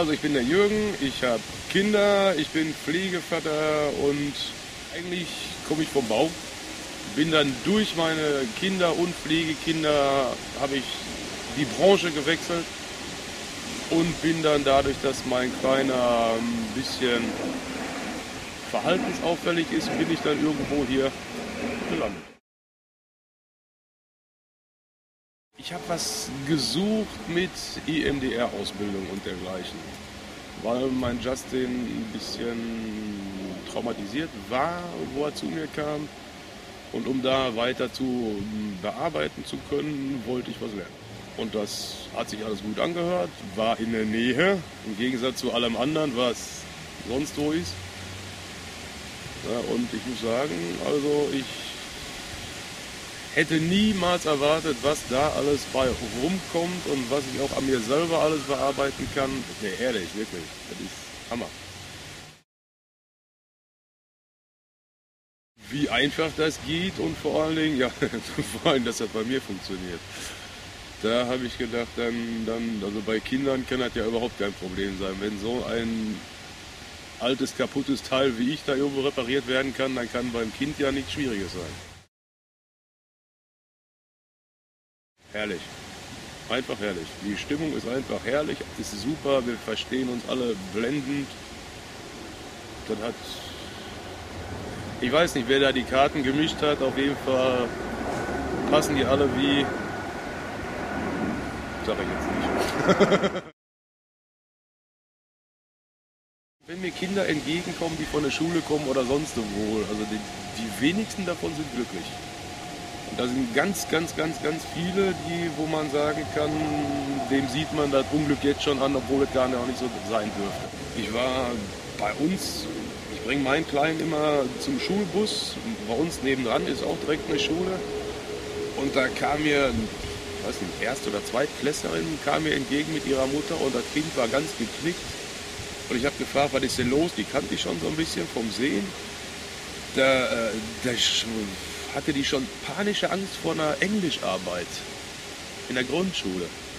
Also ich bin der Jürgen, ich habe Kinder, ich bin Pflegevater und eigentlich komme ich vom Bau. Bin dann durch meine Kinder und Pflegekinder habe ich die Branche gewechselt und bin dann dadurch, dass mein Kleiner ein bisschen verhaltensauffällig ist, bin ich dann irgendwo hier gelandet. Ich habe was gesucht mit EMDR-Ausbildung und dergleichen, weil mein Justin ein bisschen traumatisiert war, wo er zu mir kam. Und um da weiter zu bearbeiten zu können, wollte ich was lernen. Und das hat sich alles gut angehört, war in der Nähe, im Gegensatz zu allem anderen, was sonst so ist. Ja, und ich muss sagen, also ich hätte niemals erwartet, was da alles bei rumkommt und was ich auch an mir selber alles bearbeiten kann. Nee, ehrlich, wirklich, das ist Hammer. Wie einfach das geht und vor allen Dingen, ja, vor allem, dass das bei mir funktioniert. Da habe ich gedacht, also bei Kindern kann das ja überhaupt kein Problem sein. Wenn so ein altes, kaputtes Teil wie ich da irgendwo repariert werden kann, dann kann beim Kind ja nichts Schwieriges sein. Herrlich. Einfach herrlich. Die Stimmung ist einfach herrlich, es ist super, wir verstehen uns alle blendend. Das hat, ich weiß nicht, wer da die Karten gemischt hat, auf jeden Fall passen die alle wie, sag ich jetzt nicht. Wenn mir Kinder entgegenkommen, die von der Schule kommen oder sonst wo, also die wenigsten davon sind glücklich. Und da sind ganz viele, wo man sagen kann, dem sieht man das Unglück jetzt schon an, obwohl es gar nicht so sein dürfte. Ich war bei uns, ich bringe meinen Kleinen immer zum Schulbus. Bei uns nebendran ist auch direkt eine Schule. Und da kam mir, ich weiß nicht, Erst- oder Zweitklässlerin kam mir entgegen mit ihrer Mutter und das Kind war ganz geknickt. Und ich habe gefragt, was ist denn los? Die kannte ich schon so ein bisschen vom Sehen. Da hatte die schon panische Angst vor einer Englischarbeit in der Grundschule.